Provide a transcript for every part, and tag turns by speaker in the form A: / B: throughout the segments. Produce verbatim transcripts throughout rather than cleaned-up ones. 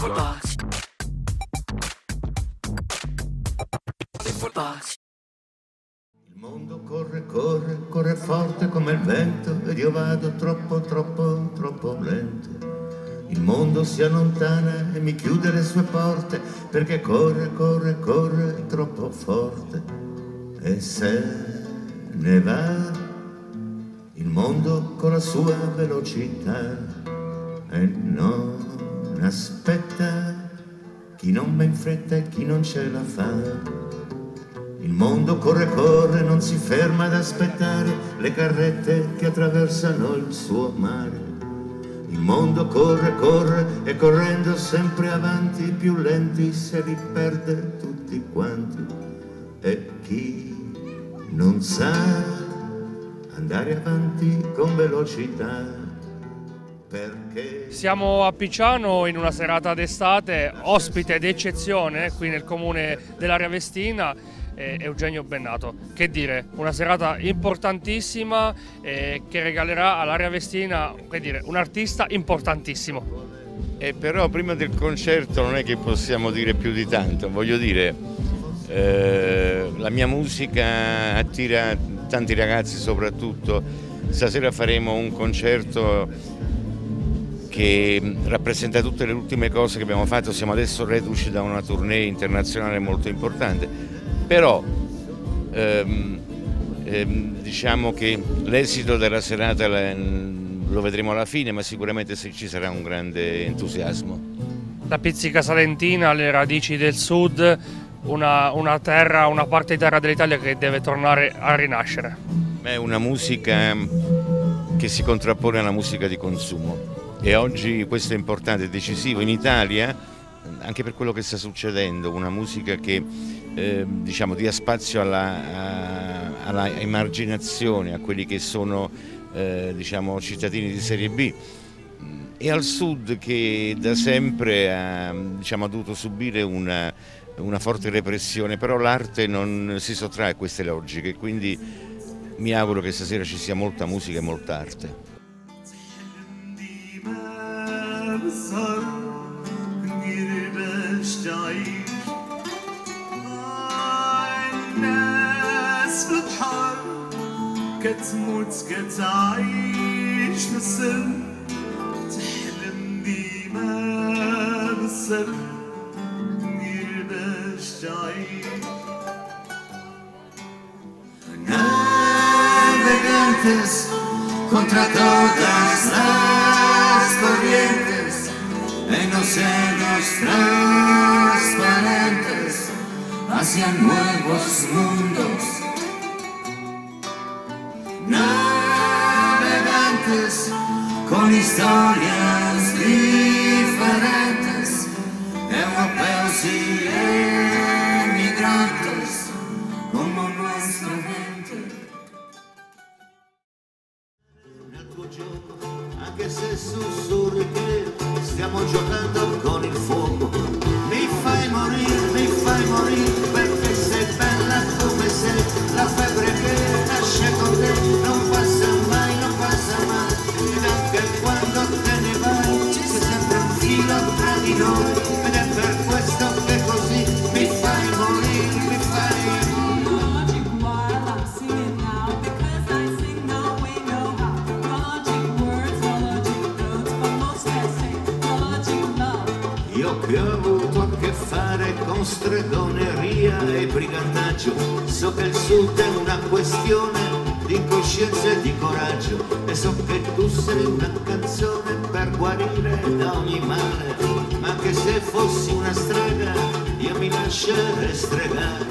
A: Footbox. Footbox.
B: Il mondo corre, corre, corre forte come il vento ed io vado troppo, troppo, troppo lento. Il mondo si allontana e mi chiude le sue porte perché corre, corre, corre troppo forte. E se ne va il mondo con la sua velocità e non aspetta chi non va in fretta e chi non ce la fa. Il mondo corre, corre, non si ferma ad aspettare le carrette che attraversano il suo mare. Il mondo corre, corre e correndo sempre avanti, più lenti se li perde tutti quanti. E chi non sa andare avanti con velocità, perché...
C: Siamo a Picciano in una serata d'estate, ospite d'eccezione qui nel comune dell'Aria Vestina, eh, Eugenio Bennato. Che dire, una serata importantissima eh, che regalerà all'Aria Vestina, che dire, un artista importantissimo.
D: Eh, però prima del concerto non è che possiamo dire più di tanto, voglio dire, eh, la mia musica attira tanti ragazzi soprattutto. Stasera faremo un concerto che rappresenta tutte le ultime cose che abbiamo fatto, siamo adesso reduci da una tournée internazionale molto importante, però ehm, ehm, diciamo che l'esito della serata lo vedremo alla fine, ma sicuramente ci sarà un grande entusiasmo.
C: La pizzica salentina, le radici del sud, una, una terra, una parte di terra dell'Italia che deve tornare a rinascere.
D: È una musica che si contrappone alla musica di consumo. E oggi questo è importante, è decisivo in Italia, anche per quello che sta succedendo, una musica che eh, diciamo, dia spazio alla, alla emarginazione, a quelli che sono eh, diciamo, cittadini di serie B, e al Sud che da sempre ha, diciamo, ha dovuto subire una, una forte repressione, però l'arte non si sottrae a queste logiche, quindi mi auguro che stasera ci sia molta musica e molta arte.
E: صار غير باش تعيش الناس في البحر كتموت كتعيش في السر تحلم ديما بالسر غير باش تعيش
B: Navegantes contra todas las corrientes en océanos transparentes hacia nuevos mundos. Navegantes con historias diferentes, europeos y emigrantes como nuestra gente. Nel tuo gioco, anche se sussurri che stiamo giocando con il fuoco, mi fai morire, mi fai morire, perché sei bella come sei, la febbre che nasce con te non passa mai, non passa mai, ed anche quando te ne vai c'è sempre un filo tra di noi, ed è per questo che così mi fai morire, mi fai che ho avuto a che fare con stregoneria e brigantaggio, so che il sud è una questione di coscienza e di coraggio, e so che tu sei una canzone per guarire da ogni male, ma anche se fossi una strega io mi lascerei stregare.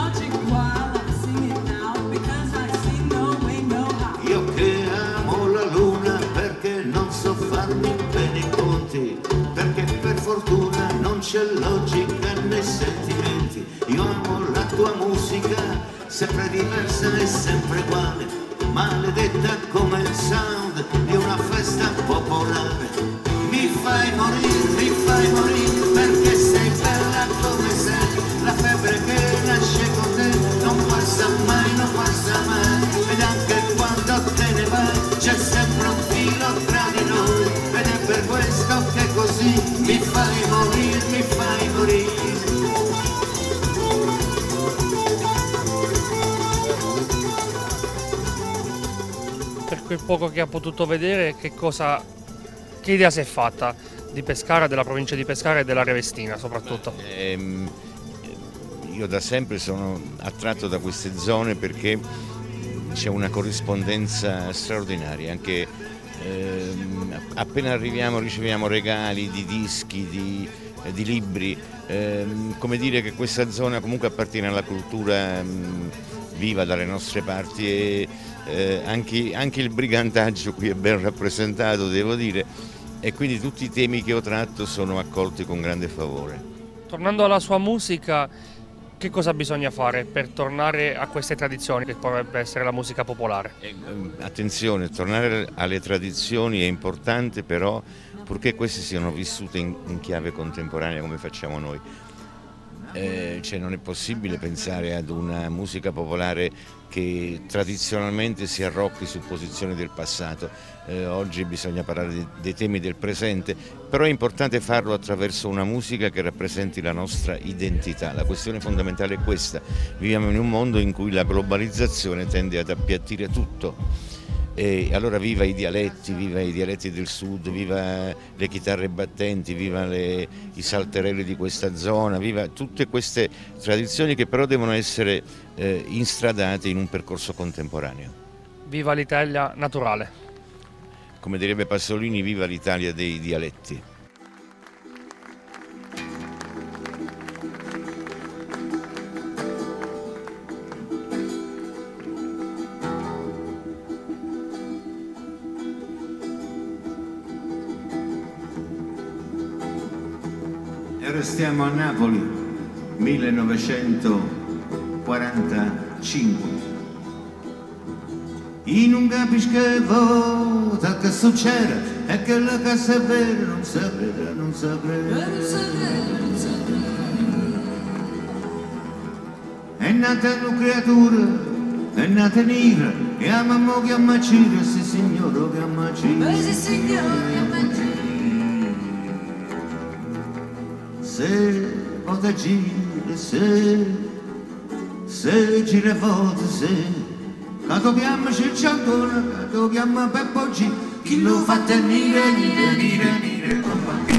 B: Io che amo la luna perché non so farmi bene i conti, perché per fortuna non c'è logica né sentimenti. Io amo la tua musica, sempre diversa e sempre uguale, maledetta come il sound di una festa popolare. Mi fai morire, mi fai morire, perché sei bella come sei, la febbre che nasce con te non passa mai, non passa mai, ed anche quando te ne vai c'è sempre un filo tra di noi, ed è per questo che così mi fai morire.
C: per quel poco che ha potuto vedere, che cosa, che idea si è fatta di Pescara, della provincia di Pescara e dell'area vestina soprattutto?
D: Ehm, io da sempre sono attratto da queste zone perché c'è una corrispondenza straordinaria, anche ehm, appena arriviamo riceviamo regali di dischi, di, eh, di libri, ehm, come dire che questa zona comunque appartiene alla cultura mh, viva dalle nostre parti e eh, anche, anche il brigantaggio qui è ben rappresentato, devo dire, e quindi tutti i temi che ho tratto sono accolti con grande favore.
C: Tornando alla sua musica, che cosa bisogna fare per tornare a queste tradizioni che potrebbe essere la musica popolare?
D: Eh, attenzione, tornare alle tradizioni è importante, però purché queste siano vissute in, in chiave contemporanea come facciamo noi. Eh, cioè non è possibile pensare ad una musica popolare che tradizionalmente si arrocchi su posizioni del passato. Eh, oggi bisogna parlare di, dei temi del presente, però è importante farlo attraverso una musica che rappresenti la nostra identità. La questione fondamentale è questa: viviamo in un mondo in cui la globalizzazione tende ad appiattire tutto. E allora viva i dialetti, viva i dialetti del sud, viva le chitarre battenti, viva le, i salterelli di questa zona, viva tutte queste tradizioni che però devono essere eh, instradate in un percorso contemporaneo.
C: Viva l'Italia naturale!
D: Come direbbe Pasolini, viva l'Italia dei dialetti!
B: Restiamo a Napoli, millenovecentoquarantacinque. E non capisco che volta che succede e che la casa è vera, non saprei, non saprei. È nata una creatura, è nata nera, e a mamma che ammacira, sì signore che ammacira. Sì signore che ammacira. Se volta gira, se, se gira volta, se, che dobbiamo c'è ancora, che dobbiamo Peppo G, chi lo fa tenere, nire, nire, nire, compa.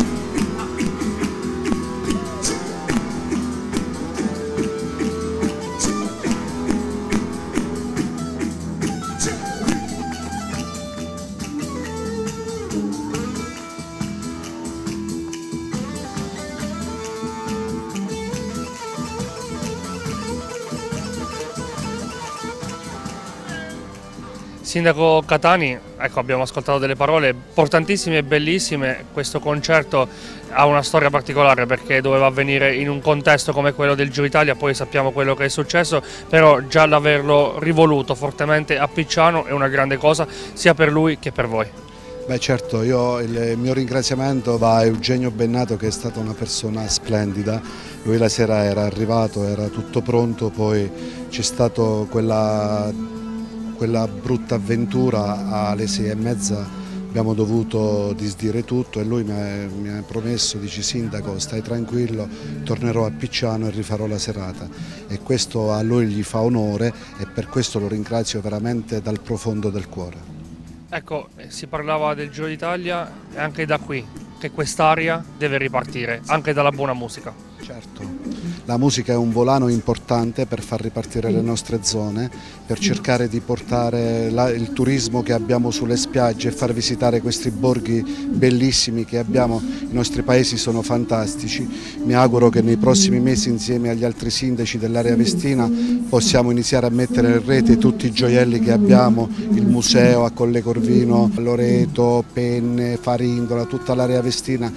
C: Sindaco Catani, ecco, abbiamo ascoltato delle parole importantissime e bellissime. Questo concerto ha una storia particolare perché doveva avvenire in un contesto come quello del Giro Italia, poi sappiamo quello che è successo, però già l'averlo rivoluto fortemente a Picciano è una grande cosa sia per lui che per voi.
A: Beh certo, io, il mio ringraziamento va a Eugenio Bennato, che è stata una persona splendida. Lui la sera era arrivato, era tutto pronto, poi c'è stata quella... quella brutta avventura, alle sei e mezza abbiamo dovuto disdire tutto e lui mi ha, mi ha promesso, dice: sindaco, stai tranquillo, tornerò a Picciano e rifarò la serata, e questo a lui gli fa onore e per questo lo ringrazio veramente dal profondo del cuore.
C: Ecco, si parlava del Giro d'Italia e anche da qui che quest'area deve ripartire, anche dalla buona musica.
A: Certo, la musica è un volano importante per far ripartire le nostre zone, per cercare di portare la, il turismo che abbiamo sulle spiagge e far visitare questi borghi bellissimi che abbiamo. I nostri paesi sono fantastici. Mi auguro che nei prossimi mesi, insieme agli altri sindaci dell'area vestina, possiamo iniziare a mettere in rete tutti i gioielli che abbiamo, il museo a Colle Corvino, Loreto, Penne, Farindola, tutta l'area vestina.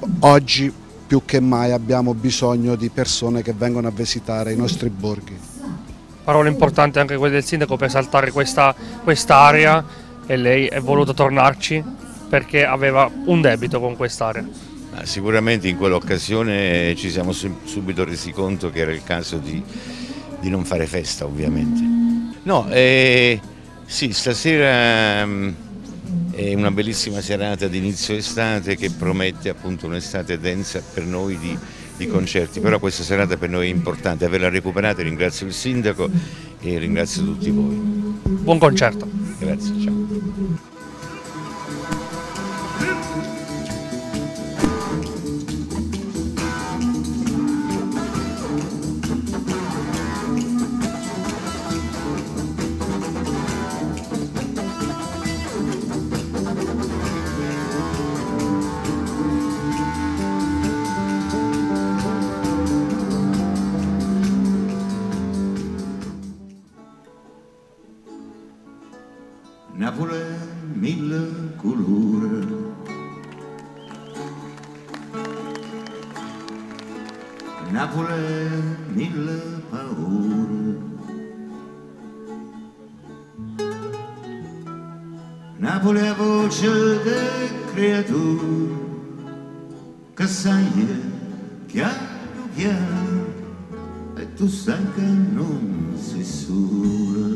A: Oggi più che mai abbiamo bisogno di persone che vengono a visitare i nostri borghi.
C: Parole importanti anche quelle del sindaco per saltare questa quest'area, e lei è voluto tornarci perché aveva un debito con quest'area.
D: Sicuramente in quell'occasione ci siamo subito resi conto che era il caso di, di non fare festa, ovviamente. No, eh, sì, stasera mh, è una bellissima serata di inizio estate che promette appunto un'estate densa per noi di, di concerti, però questa serata per noi è importante, averla recuperata. Ringrazio il sindaco e ringrazio tutti voi.
C: Buon concerto.
D: Grazie, ciao.
B: Napoli mille colori, Napoli mille paure, Napoli è voce di creatura che sai piano piano e tu sai che non sei sola.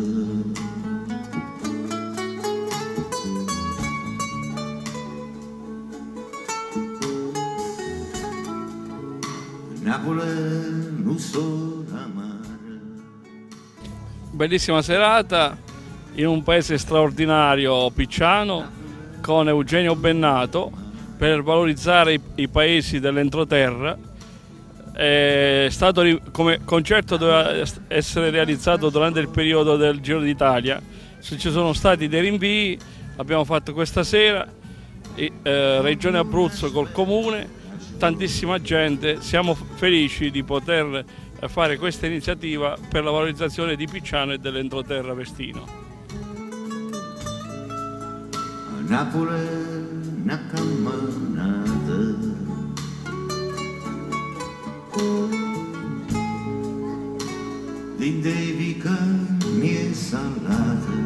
B: Napoli non so amare.
F: Bellissima serata in un paese straordinario, Picciano, con Eugenio Bennato per valorizzare i, i paesi dell'entroterra. È stato come concerto doveva essere realizzato durante il periodo del Giro d'Italia. Se ci sono stati dei rinvii, abbiamo fatto questa sera, e, eh, Regione Abruzzo col Comune, tantissima gente, siamo felici di poter fare questa iniziativa per la valorizzazione di Picciano e dell'entroterra vestino.
B: A Napoli una camminata, dei vicani e salate,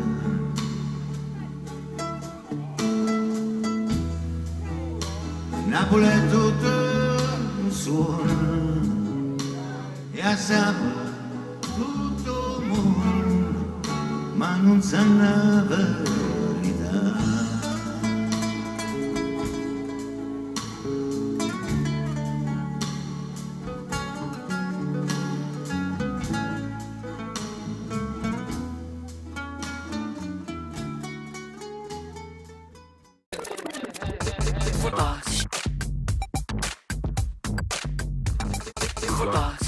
B: Napoli è tutto un suono e a sabato tutto il mondo, ma non sa la verità.
E: Box.